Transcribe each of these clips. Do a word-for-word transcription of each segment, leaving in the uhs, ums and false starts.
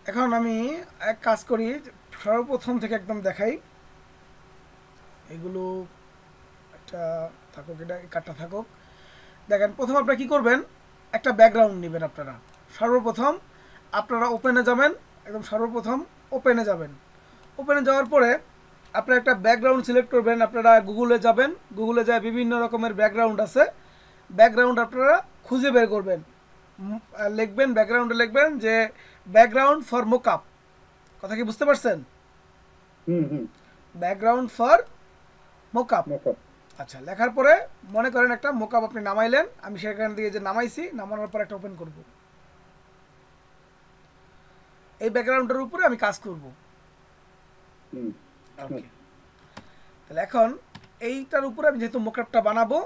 এখন আমি এক কাজ করি, সর্বপ্রথম থেকে একদম দেখাই। এগুলো একটা থাকুক, এটা কাটটা থাকুক। দেখেন, প্রথম আপনারা কী করবেন, একটা ব্যাকগ্রাউন্ড নেবেন। আপনারা সর্বপ্রথম আপনারা ওপেনে যাবেন, একদম সর্বপ্রথম ওপেনে যাবেন। ওপেনে যাওয়ার পরে আপনারা একটা ব্যাকগ্রাউন্ড সিলেক্ট করবেন। আপনারা গুগলে যাবেন, গুগলে যায় বিভিন্ন রকমের ব্যাকগ্রাউন্ড আছে, ব্যাকগ্রাউন্ড আপনারা খুঁজে বের করবেন। লিখবেন, ব্যাকগ্রাউন্ডে লিখবেন যে ব্যাকগ্রাউন্ড ফর মোকআপ। কথা কি বুঝতে পারছেন? হুম হুম ব্যাকগ্রাউন্ড ফর মোকআপ। মোকআপ। আচ্ছা, লেখার পরে মনে করেন একটা মোকআপ আপনি নামাইলেন, আমি সেখান থেকে যে নামাইছি, নামানোর পর একটা ওপেন করব। এই ব্যাকগ্রাউন্ডের উপরে আমি কাজ করব। হুম ওকে, তাহলে এখন এইটার উপরে আমি যেহেতু মোকআপটা বানাবো,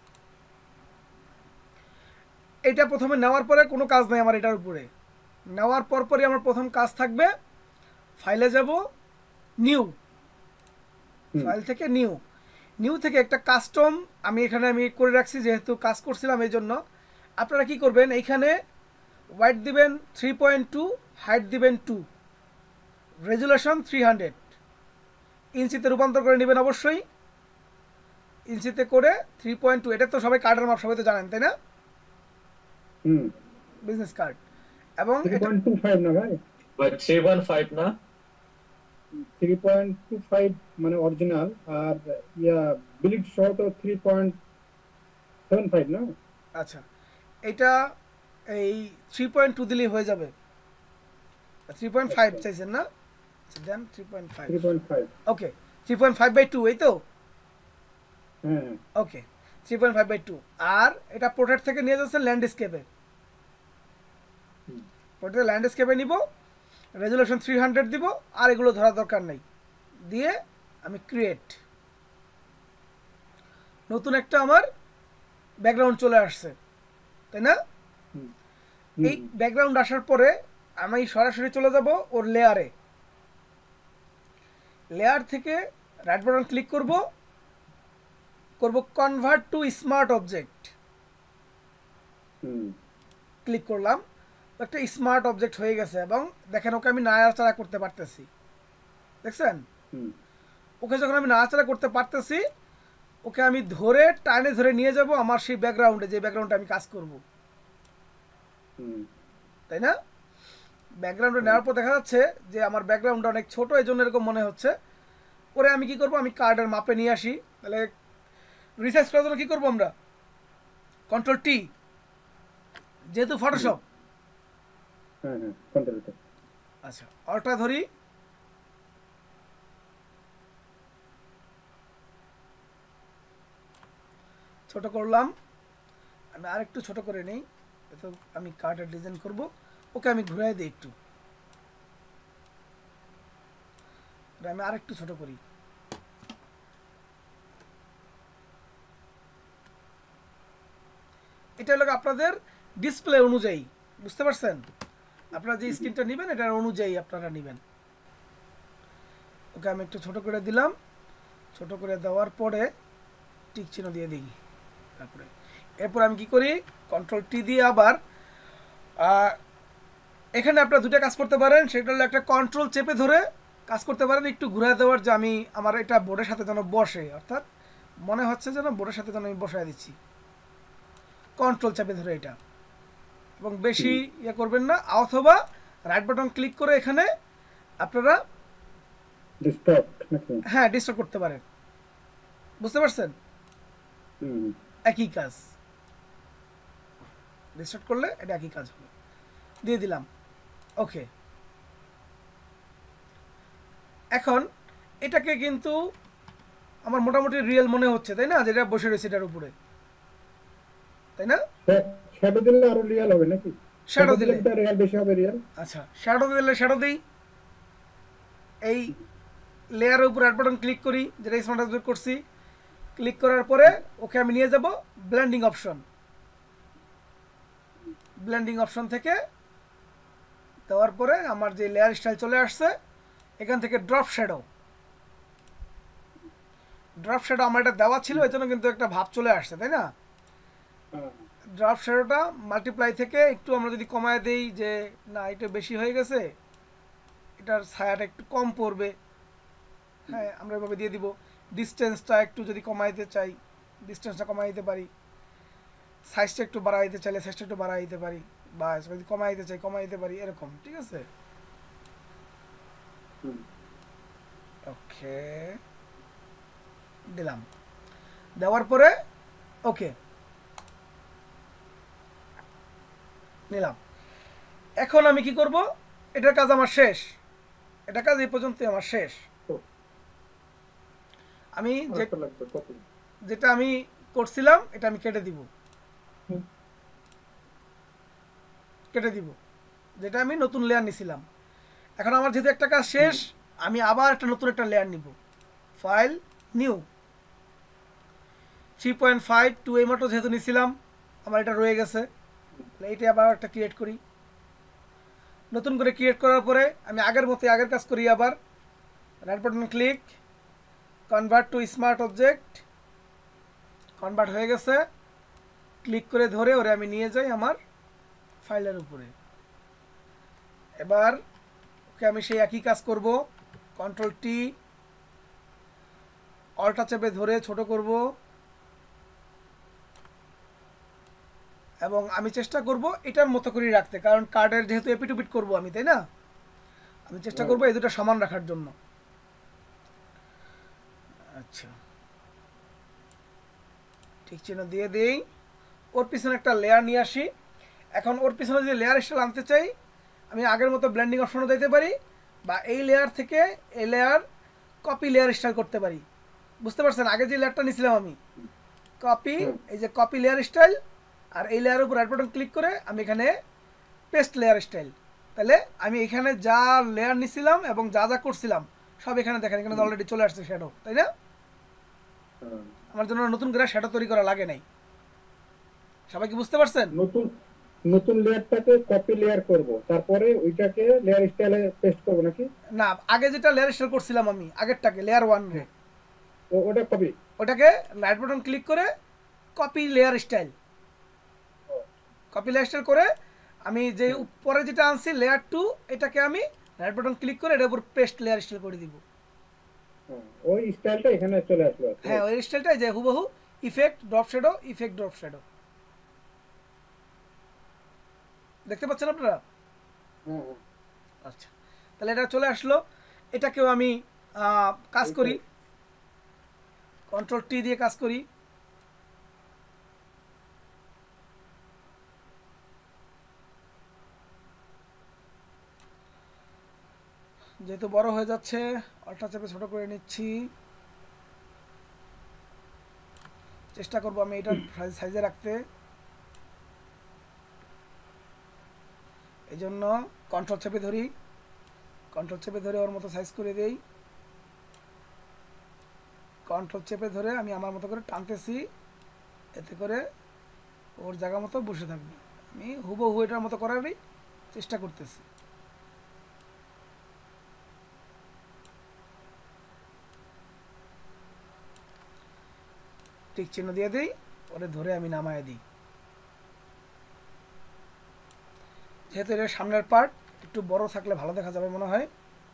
এটা প্রথমে নেওয়ার পরে কোনো কাজ নাই আমার এটার উপরে। নেওয়ার পরপরই আমার প্রথম কাজ থাকবে, ফাইলে যাব, নিউ, ফাইল থেকে নিউ, নিউ থেকে একটা কাস্টম আমি এখানে আমি করে রাখছি, যেহেতু কাজ করছিলাম এই জন্য। আপনারা কি করবেন, এইখানে ওয়াইড দিবেন থ্রি পয়েন্ট টু, হাইট দিবেন টু, রেজুলেশন থ্রি হান্ড্রেড, ইঞ্চিতে রূপান্তর করে নেবেন অবশ্যই। ইঞ্চিতে করে থ্রি পয়েন্ট টু, এটা তো সবাই কার্ডের মাপ সবাই তো জানেন, তাই না? হুম বিজনেস কার্ড। এবং থ্রি পয়েন্ট টু ফাইভ না ভাই, বাট থ্রি পয়েন্ট ফাইভ না, থ্রি পয়েন্ট টু ফাইভ মানে অরিজিনাল, আর ইয়া বিলিড সহ তো থ্রি পয়েন্ট সেভেন ফাইভ না। আচ্ছা, এটা এই থ্রি পয়েন্ট টু দিলেই হয়ে যাবে। থ্রি পয়েন্ট ফাইভ চাইছেন না? আচ্ছা, then three point five. Three point five. Okay, three point five by two, এই তো? হ্যাঁ okay, three point five by two. আর এটা পোর্ট্রেট থেকে নিয়ে যাচ্ছে ল্যান্ডস্কেপে। পোর্ট্রেট ল্যান্ডস্কেপে নিব, রেজুলেশন থ্রি হান্ড্রেড দিব, আর এগুলো ধরার দরকার নেই। দিয়ে আমি ক্রিয়েট, নতুন একটা আমার ব্যাকগ্রাউন্ড চলে আসছে, তাই না? এই ব্যাকগ্রাউন্ড আসার পরে আমি সরাসরি চলে যাব ওর লেয়ারে। লেয়ার থেকে রাইট বাটন ক্লিক করব, করব convert to smart object. Click করলাম, একটা স্মার্ট অবজেক্ট হয়ে গেছে। এবং দেখেন, ওকে আমি নাড়াচাড়া করতে পারতেছি, দেখছেন? ওকে যখন আমি নাড়াচাড়া করতে পারতেছি, ওকে আমি ধরে টানে ধরে নিয়ে যাব আমার সেই ব্যাকগ্রাউন্ডে, যে ব্যাকগ্রাউন্ডে আমি কাজ করব, তাই না? ব্যাকগ্রাউন্ডে নেওয়ার পর দেখা যাচ্ছে যে আমার ব্যাকগ্রাউন্ডটা অনেক ছোট, এই জন্য এরকম মনে হচ্ছে। পরে আমি কি করব, আমি কার্ডের মাপে নিয়ে আসি। তাহলে রিসাইজ করার জন্য কী করবো আমরা, কন্ট্রোল টি, যেহেতু ফটোশপ। আচ্ছা, অল্টা ধরি, ছোট করলাম। আমি আরেকটু ছোট করে নিই, তো আমি কার্ডের ডিজাইন করব। ওকে আমি ঘুরাই দিই একটু, আমি আরেকটু ছোট করি। এটা হলো আপনাদের ডিসপ্লে অনুযায়ী, বুঝতে পারছেন? আপনারা যে স্ক্রিনটা নেবেন এটার অনুযায়ী আপনারা নেবেন। ওকে আমি একটু ছোট করে দিলাম। ছোট করে দেওয়ার পরে টিক চিহ্ন দিয়ে দিই। তারপরে এরপর আমি কি করি, কন্ট্রোল টি দিয়ে আবার এখানে আপনারা দুটো কাজ করতে পারেন। সেটা হলো একটা কন্ট্রোল চেপে ধরে কাজ করতে পারেন, একটু ঘুরে দেওয়ার, যে আমি আমার এটা বোর্ডের সাথে যেন বসে, অর্থাৎ মনে হচ্ছে যেন বোর্ডের সাথে যেন আমি বসায় দিচ্ছি। কন্ট্রোল চেপে ধরে এটা, এবং বেশি ইয়ে করবেন না। অথবা রাইট বাটন ক্লিক করে এখানে আপনারা হ্যাঁ ডিস্টর্ব করতে পারেন, বুঝতে পারছেন? একই কাজ, ডিস্টর্ব করলে এটা একই কাজ হবে। দিয়ে দিলাম ওকে। এখন এটাকে কিন্তু আমার মোটামুটি রিয়েল মনে হচ্ছে, তাই না? যেটা বসে রয়েছে এটার উপরে, তাই না? শ্যাডো দিলে আরো রিয়েল হবে নাকি? শ্যাডো দিলে রিয়েল বেশি হবে রিয়েল। আচ্ছা, শ্যাডো দিলে শ্যাডো দেই। এই লেয়ারের উপর রাইট বাটন ক্লিক করি, যেটা স্মার্ট অবজেক্ট করছি। ক্লিক করার পরে ওকে আমি নিয়ে যাব ব্লেন্ডিং অপশন। ব্লেন্ডিং অপশন থেকে দেওয়ার পরে আমার যে লেয়ার স্টাইল চলে আসছে, এখান থেকে ড্রপ শ্যাডো। ড্রপ শ্যাডো আমার এটা দেওয়া ছিল, এই জন্য কিন্তু একটা ভাব চলে আসছে, তাই না? ড্রপ শ্যাডোটা মাল্টিপ্লাই থেকে একটু আমরা যদি কমায় দেই, যে না এটা বেশি হয়ে গেছে, এটার ছায়াটা একটু কম পড়বে, হ্যাঁ আমরা এভাবে দিয়ে দিব। ডিস্টেন্সটা একটু যদি কমাইতে চাই ডিস্টেন্সটা কমাই দিতে পারি, সাইজটা একটু বাড়াই দিতে চাইলে সাইজটা একটু বাড়াই দিতে পারি, বা যদি কমাই দিতে চাই কমাই দিতে পারি, এরকম। ঠিক আছে, ওকে দিলাম। দেওয়ার পরে ওকে নিলাম। এখন আমি কি করব, এটার কাজ আমার শেষ, এটা কাজ এই পর্যন্তই আমার শেষ। আমি যেটা আমি করছিলাম এটা আমি কেটে দিব, কেটে দিব যেটা আমি নতুন লেয়ার নিছিলাম। এখন আমার যেহেতু একটা কাজ শেষ, আমি আবার একটা নতুন একটা লেয়ার নিব। File, new, three point five two এই মতো যেহেতু নিছিলাম, আমার এটা রয়ে গেছে, এইটা আবার একটা ক্রিয়েট করি। নতুন করে ক্রিয়েট করার পরে আমি আগের মতো আগের কাজ করি, আবার right button click, convert to smart object, convert হয়ে গেছে। ক্লিক করে ধরে ওরে আমি নিয়ে যাই আমার ফাইলের উপরে। এবার ওকে আমি সেই একই কাজ করব, কন্ট্রোল টি, অল্টা চেপে ধরে ছোট করব, এবং আমি চেষ্টা করব এটার মতো করে রাখতে, কারণ কার্ডের যেহেতু এপিটুপিট করব আমি, তাই না? আমি চেষ্টা করব এই দুটো সমান রাখার জন্য। আচ্ছা, ঠিক চিহ্ন দিয়ে দেই। ওর পিছনে একটা লেয়ার নিয়ে আসি। এখন ওর পিছনে যদি লেয়ার স্টাইল আনতে চাই, আমি আগের মতো ব্লেন্ডিং অপশনও দিতে পারি, বা এই লেয়ার থেকে এই লেয়ার কপি লেয়ার স্টাইল করতে পারি। বুঝতে পারছেন, আগে যে লেয়ারটা নিয়েছিলাম আমি কপি, এই যে কপি লেয়ার স্টাইল, আর এই লেয়ারের উপর রাইট বাটন ক্লিক করে আমি এখানে পেস্ট লেয়ার স্টাইল। তাহলে আমি এখানে যা লেয়ার নিছিলাম এবং যা যা করছিলাম সব এখানে দেখেন, এখানে অলরেডি চলে আসছে শ্যাডো, তাই না? আমার জন্য নতুন করে শ্যাডো তৈরি করা লাগে নাই। সবাই কি বুঝতে পারছেন? নতুন নতুন লেয়ারটাকে কপি লেয়ার করব, তারপরে ওইটাকে লেয়ার স্টাইলে পেস্ট করব নাকি? না, আগে যেটা লেয়ার স্টাইল করছিলাম আমি আগেরটাকে লেয়ার ওয়ান রে, ওটা কপি, ওটাকে রাইট বাটন ক্লিক করে copy layer style, copy layer style করে আমি যে উপরে যেটা আনছি লেয়ার টু, এটাকে আমি রাইট বাটন ক্লিক করে এটার উপর পেস্ট লেয়ার স্টাইল করে দিব। ওই স্টাইলটা এখানে চলে আসলো। হ্যাঁ, ওই স্টাইলটাই যে হুবহু effect drop shadow, effect drop shadow, দেখতে পাচ্ছেন আপনারা? আচ্ছা, তাহলে এটা চলে আসলো। এটাকেও আমি কাজ করি, কন্ট্রোল টি দিয়ে কাজ করি। যেহেতু বড় হয়ে যাচ্ছে, অল্টা চেপে ছোট করে নিচ্ছি। চেষ্টা করব আমি এটার সাইজে রাখতে, এই জন্য কন্ট্রোল চেপে ধরি, কন্ট্রোল চেপে ধরে ওর মতো সাইজ করে দেই। কন্ট্রোল চেপে ধরে আমি আমার মতো করে টানতেছি, এতে করে ওর জায়গা মতো বসে থাকবে। আমি হুবহু এটার মতো করারই চেষ্টা করতেছি। টিক চিহ্ন দিয়ে দিই, ওরে ধরে আমি নামায় দিই। যেহেতু এর সামনের পার্ট একটু বড় থাকলে ভালো দেখা যাবে মনে হয়।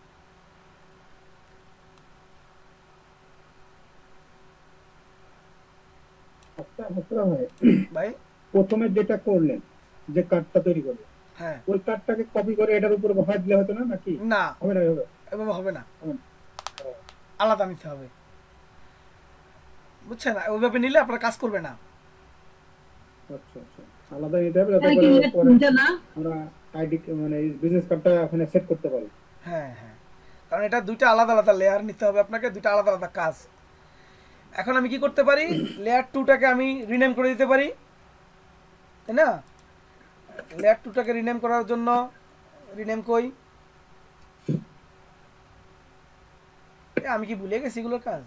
ভাই প্রথমে যেটা করলেন, যে কার্ডটা তৈরি করলেন, হ্যাঁ, ওই কার্ডটাকে কপি করে এটার উপর বসাই দিলে হতো না নাকি? না, হবে না, এভাবে হবে না, আলাদা নিতে হবে, বুঝছেন? ওইভাবে নিলে আপনার কাজ করবে না। আচ্ছা আচ্ছা, আলাদা নিতে হবে যাতে করে পরে আমরা আইডি মানে বিজনেস কার্ডটা ওখানে সেট করতে পারি। হ্যাঁ হ্যাঁ, কারণ এটা দুইটা আলাদা আলাদা লেয়ার নিতে হবে আপনাকে, দুইটা আলাদা আলাদা কাজ। এখন আমি কি করতে পারি, লেয়ার টুটাকে আমি রিনেম করে দিতে পারি, তাই না? লেয়ার টুটাকে রিনেম করার জন্য রিনেম কই, আমি কি ভুলে গেছি এগুলোর কাজ?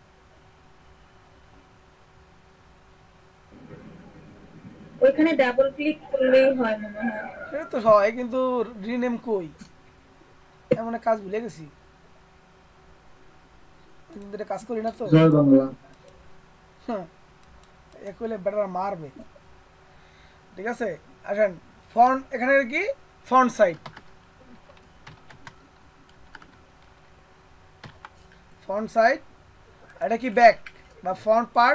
ওইখানে ডাবল ক্লিক করলেই হয় মনে হয়। সেটা তো হয়, কিন্তু রিনেম কই, এমন কাজ ভুলে গেছি, কিন্তু এটা কাজ করি না তো। জয় বাংলা। হ্যাঁ, এ কইলে বেটারা মারবে। ঠিক আছে, আসেন ফন্ট, এখানে কি ফন্ট সাইজ, ফ্রন্ট সাইড, এটা কি ব্যাক বা ফ্রন্ট পার্ট,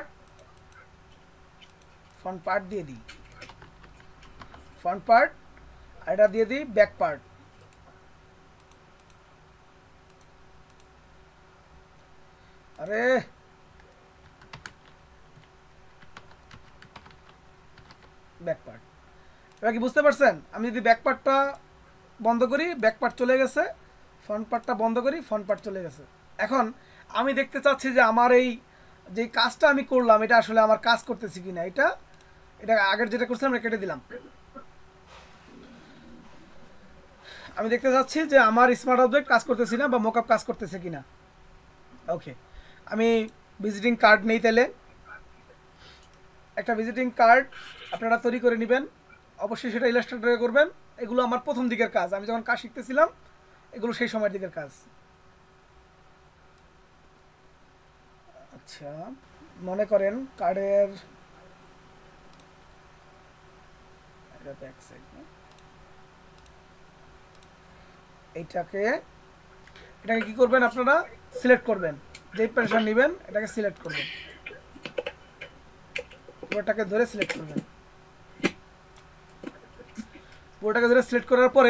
ফ্রন্ট পার্ট দিয়ে দিই, ফ্রন্ট পার্ট, এটা দিয়ে দিই ব্যাক পার্ট। আরে ব্যাক পার্ট, এবার কি বুঝতে পারছেন? আমি যদি ব্যাক পার্টটা বন্ধ করি, ব্যাক পার্ট চলে গেছে, ফ্রন্ট পার্টটা বন্ধ করি, ফ্রন্ট পার্ট চলে গেছে। এখন আমি দেখতে চাচ্ছি যে আমার এই যে কাজটা আমি করলাম এটা আসলে আমার কাজ করতেছি কিনা। এটা এটা আগের যেটা করছিলাম এটা কেটে দিলাম। আমি দেখতে চাচ্ছি যে আমার স্মার্ট অবজেক্ট কাজ করতেছি না বা মকআপ কাজ করতেছে কিনা। ওকে, আমি ভিজিটিং কার্ড নেই, তাহলে একটা ভিজিটিং কার্ড আপনারা তৈরি করে নেবেন। অবশ্যই সেটা ইলাস্ট্রেটরে করবেন। এগুলো আমার প্রথম দিকের কাজ, আমি যখন কাজ শিখতেছিলাম এগুলো সেই সময়ের দিকের কাজ। আচ্ছা, মনে করেন কার্ডের এইটাকে এটাকে কি করবেন আপনারা, সিলেক্ট করবেন, যেই প্রেশার নেবেন এটাকে সিলেক্ট করবেন, পুরোটাকে ধরে সিলেক্ট করবেন। পুরোটাকে ধরে সিলেক্ট করার পরে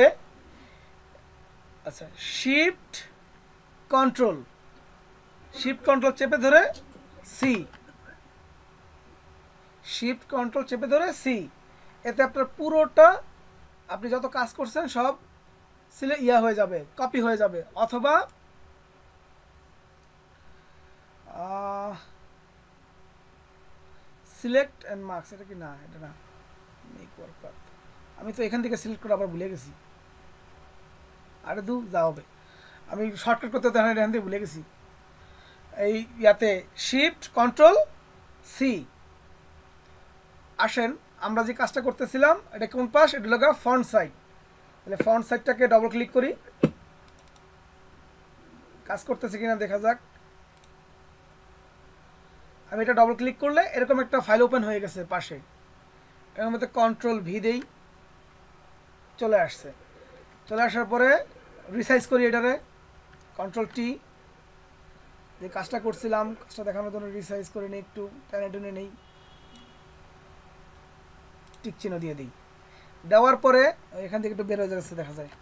আচ্ছা শিফট কন্ট্রোল, শিফট কন্ট্রোল চেপে ধরে সি, শিফট কন্ট্রোল চেপে ধরে সি, এতে আপনার পুরোটা আপনি যত কাজ করছেন সব সিলে ইয়া হয়ে যাবে, কপি হয়ে যাবে। অথবা সিলেক্ট অ্যান্ড মার্কস, এটা কি না, এটা না, মেক ওয়ার্ক পাথ, আমি তো এখান থেকে সিলেক্ট করে আবার ভুলে গেছি। আরে দু যা হবে, আমি শর্টকাট করতে তো এখান থেকে ভুলে গেছি। এই ইয়াতে শিফট কন্ট্রোল সি, আসেন আমরা যে কাজটা করতেছিলাম এটা কোন পাশ, এটা হলো ফ্রন্ট সাইড। তাহলে ফ্রন্ট সাইডটাকে ডবল ক্লিক করি, কাজ করতেছে কিনা দেখা যাক। আমি এটা ডবল ক্লিক করলে এরকম একটা ফাইল ওপেন হয়ে গেছে পাশে, এর মধ্যে কন্ট্রোল ভি দেই, চলে আসছে। চলে আসার পরে রিসাইজ করি এটারে, কন্ট্রোল টি, যে কাজটা করছিলাম কাজটা দেখানোর জন্য রিসাইজ করে নিই, একটু টেনে টেনে নেই, টিক চিহ্ন দিয়ে দিই। দেওয়ার পরে এখান থেকে একটু বের হয়ে যাচ্ছে দেখা যায়,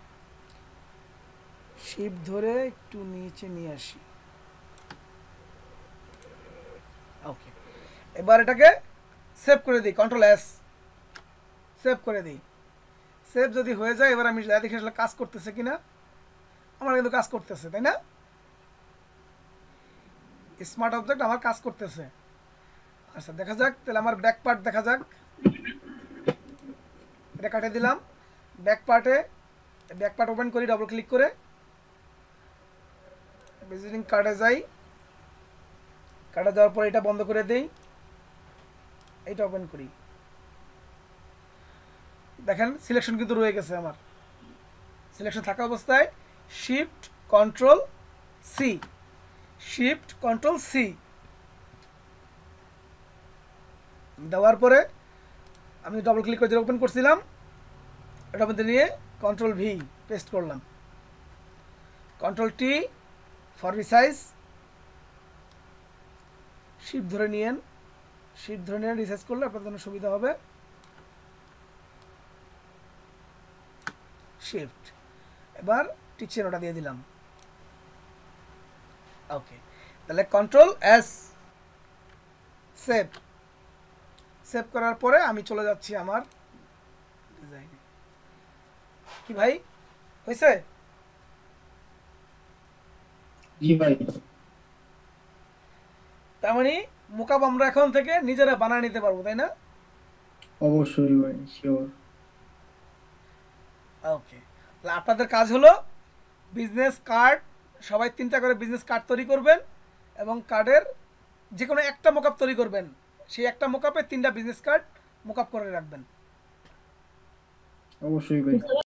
শিফট ধরে একটু নিচে নিয়ে আসি। ওকে, এবার এটাকে সেভ করে দিই, কন্ট্রোল এস, সেভ করে দিই। সেভ যদি হয়ে যায় এবার আমি দেখি আসলে কাজ করতেছে কিনা। আমার কিন্তু কাজ করতেছে, তাই না? স্মার্ট অবজেক্ট আমার কাজ করতেছে। আচ্ছা দেখা যাক, তাহলে আমার ব্যাক পার্ট দেখা যাক, এটা কাটে দিলাম। ব্যাক পার্টে ব্যাক পার্ট ওপেন করি ডবল ক্লিক করে, ভিজিটিং কার্ডে যাই, কার্ডে যাওয়ার পর এটা বন্ধ করে দেই, এইটা ওপেন করি। দেখেন সিলেকশন কিন্তু রয়ে গেছে আমার। সিলেকশন থাকা অবস্থায় shift control C, shift control C দেওয়ার পরে আমি ডবল ক্লিক করে যেটা ওপেন করছিলাম এটার মধ্যে নিয়ে কন্ট্রোল ভি পেস্ট করলাম, control T for resize, shift ধরে নিয়েন, শিফট ধরে নিয়ে রিসাইজ করলে আপনার জন্য সুবিধা হবে। শিফট, এবার টিক চিহ্নটা দিয়ে দিলাম। ওকে, তাহলে কন্ট্রোল এস, সেভ, সেভ করার পরে আমি চলে যাচ্ছি আমার ডিজাইনে। কি ভাই হয়েছে? জি ভাই। তার মানে মোকাব আমরা এখন থেকে নিজেরা বানিয়ে নিতে পারবো, তাই না? অবশ্যই ভাই, শিওর। ওকে, তাহলে আপনাদের কাজ হলো বিজনেস কার্ড, সবাই তিনটা করে বিজনেস কার্ড তৈরি করবেন এবং কার্ডের যে কোনো একটা মোকাপ তৈরি করবেন, সেই একটা মোকাপে তিনটা বিজনেস কার্ড মোকাপ করে রাখবেন। অবশ্যই ভাই।